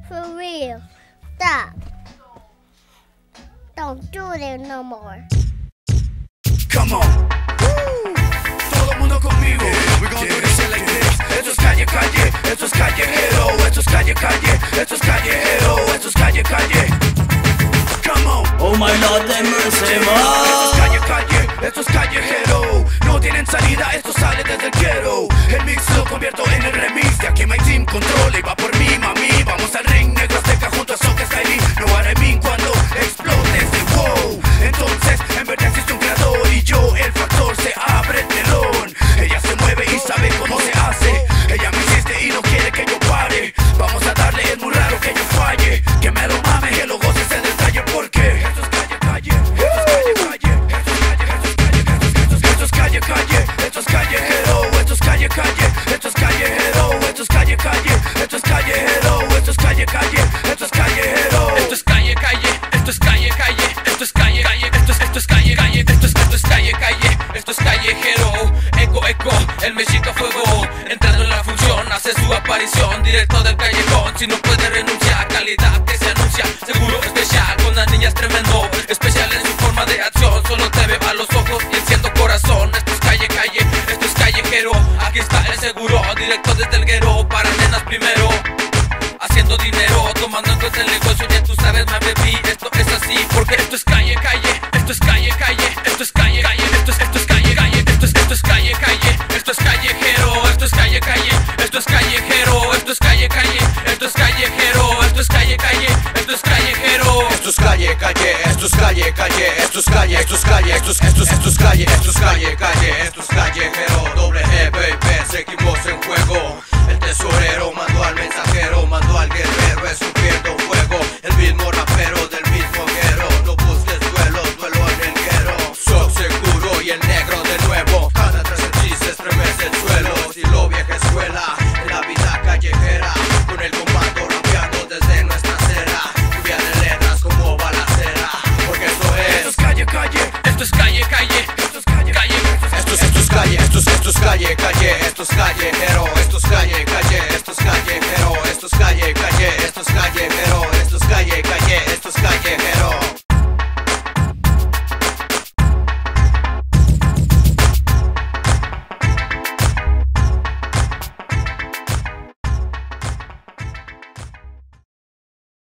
For real. Stop. Don't do it no more. Come on. Todo el mundo conmigo. We gon' do this shit like this. Esto es calle, calle. Esto es callejero. Esto es calle, calle. Esto es callejero. Esto es calle, calle. Come on. Oh my Lord, have mercy, Esto es calle, calle. Esto es callejero. No tienen salida. Esto sale desde el quiero. El mix lo convierto en el remix. De aquí my team controla y va por mí, mami. Vamos al ring, negro azteca junto a Soca Styley. No haré mí cuando explote este wow. Entonces, en verdad existe un creador y yo, el factor, se abre el telón. Ella se mueve y sabe cómo se hace. Ella me insiste y no quiere que yo pare. Vamos a darle, es muy raro que yo falle. Que me lo mame, que lo goces en detalle. Porque esto es calle, calle. Esto es calle, calle. Esto es calle, calle. Esto es callejero. Esto es calle, calle. Esto es callejero. Esto es callejero. Esto es calle, calle. Esto es callejero. Esto es calle, calle. Esto es calle, calle. Esto es calle, calle. Esto es calle, calle. Esto es calle, calle. Esto es callejero. Eco, eco, el mechito a fuego. Entrando en la función, hace su aparición. Directo del callejón, si no puede renunciar. Calidad que se anuncia, seguro especial. Con las niñas tremendo, especial en su forma de acción. Solo te veo a los ojos y enciendo corazón. Esto es calle, calle. Esto es callejero. Aquí está el seguro, directo desde el guero. Para nenas primero, haciendo dinero, tomando en cuenta el negocio. Ya tú sabes, my baby, esto es así. Porque esto es calle, calle. Esto es calle, calle. Esto es calle, calle. Esto es calle, calle. Esto es calle, calle. Esto es callejero. Esto es calle, calle. Esto es callejero. Esto es calle, calle. Esto es callejero. Esto es calle, calle. Esto es callejero. Esto es calle, calle. Esto es calle, calle. Esto es calle, esto es calle. Esto es calle, esto es calle, calle. Esto es callejero. Doble G, baby, seguimos en juego. El tesorero mandó al mensajero, mandó al guerrero, escupiendo fuego. El mismo rapero del mismo guero. No busques duelo, duelo en el guero. Soy seguro y el negro de nuevo. Cada 13 chistes estremece el suelo. Estilo vieja escuela, en la vida callejera. Con el comando rapeando desde nuestra acera. Lluvia de letras como balacera. Porque esto es calle, calle. Esto es calle, calle. Esto es calle, Calle. esto es calle, esto es calle, calle. Esto es callejero, esto es calle, calle.